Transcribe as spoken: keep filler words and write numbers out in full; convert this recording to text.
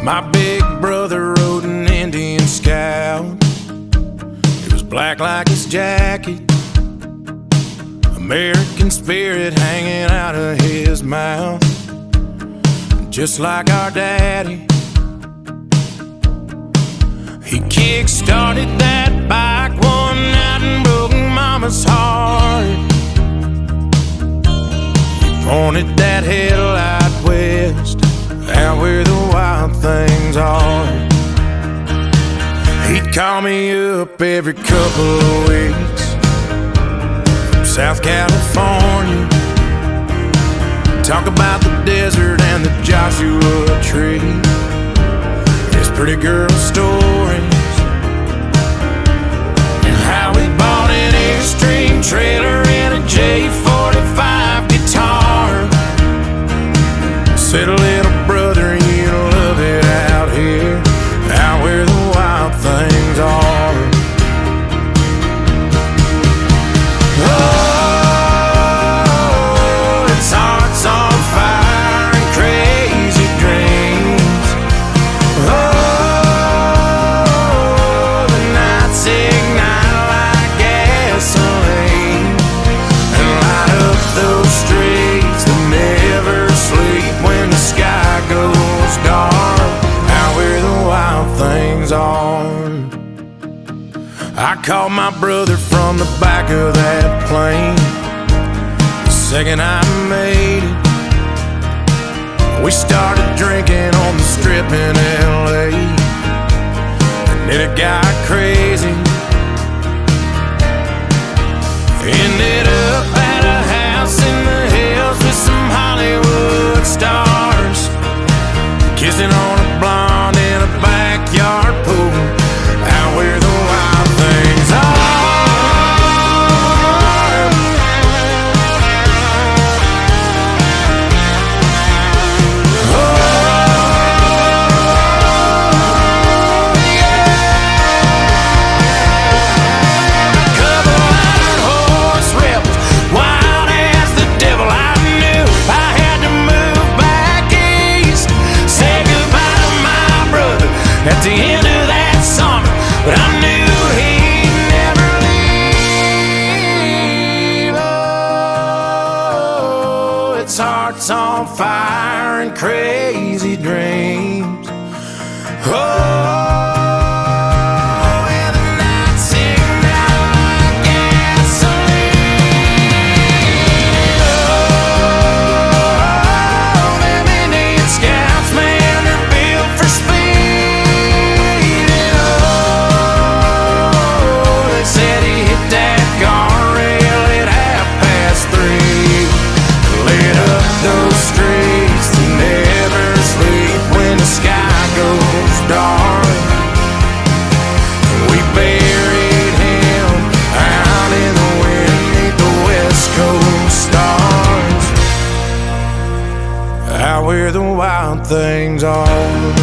My big brother rode an Indian Scout. It was black like his jacket, American spirit hanging out of his mouth. Just like our daddy, he kick-started that bike one night and broke mama's heart. He pointed that headlight west, out where the wild things are. He'd call me up every couple of weeks from South California, talk about the desert and the Joshua Tree, his pretty girl stories, and how he bought an Airstream trailer and a J forty-five guitar. Said, little brother, you'll love it out here, out where the wild things are. Oh, it's hearts on fire and crazy dreams. Oh, the nights ignite like gasoline and light up those streets that never sleep when the sky goes dark, out where the wild things are. I called my brother from the back of that plane the second I made it. We started drinking on the strip in L A, and then it got crazy. Ended up at a house in the hills with some Hollywood stars, kissing on a blonde in a backyard pool, out where the wild things are. Oh, yeah. Couple iron horse rebels, wild as the devil. I knew I had to move back east, say goodbye to my brother at the end of that summer, but I knew he'd never leave. Oh, it's hearts on fire and crazy dreams. Oh, and the nights ignite like gasoline. Oh, them Indian Scouts, man, they're built for speed. And oh, they said he hit that guardrail at half past three, lit up those streets that never sleep when the sky goes dark. We buried him out in the wind beneath the West Coast stars, out where the wild things are.